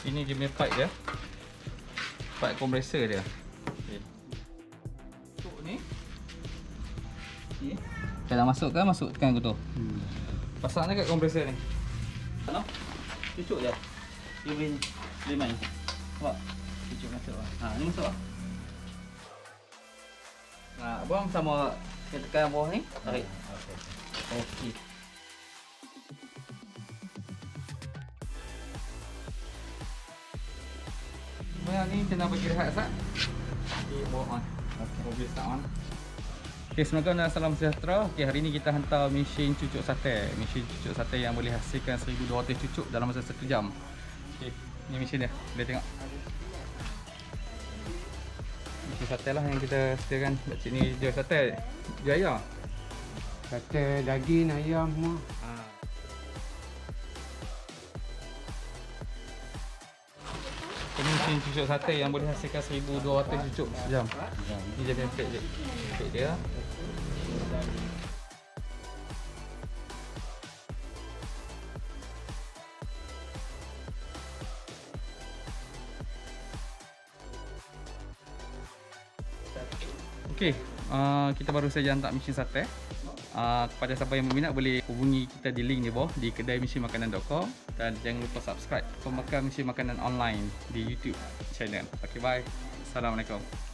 Ini dia punya pipe dia. Pipe kompresor dia. Okey. Tuk ni. Okey. Kita dah masukkan aku tu. Pasang dekat kompresor ni. Ano? Cucuk dia. Dia boleh main. Nampak? Cucuk masuk lah. Ha, ni masuk lah. Ha, abang sama kita tekan bawah ni. Tarik. Okey. Bayar ni kena bagi rehat sat. Okey, bawa on. Okey, mobil start on. Okey, Assalamualaikum dan salam sejahtera. Okey, hari ni kita hantar mesin cucuk sate. Mesin cucuk sate yang boleh hasilkan 1200 cucuk dalam masa 1 jam. Okey, ni mesin dia. Boleh tengok. Mesin sate lah yang kita sediakan. Kat sini jual sate. Jual ayam. Sate, daging, ayam semua. Ini mesin cucuk sate yang boleh hasilkan 1200 cucuk sejam. Ni dia punya pek dia. Pek dia. Okey, kita baru saja hantar mesin sate. Kepada siapa yang berminat boleh hubungi kita di link di bawah di kedaimesinmakanan.com dan jangan lupa subscribe Pemakan Mesin Makanan Online di YouTube channel. Okey, bye. Assalamualaikum.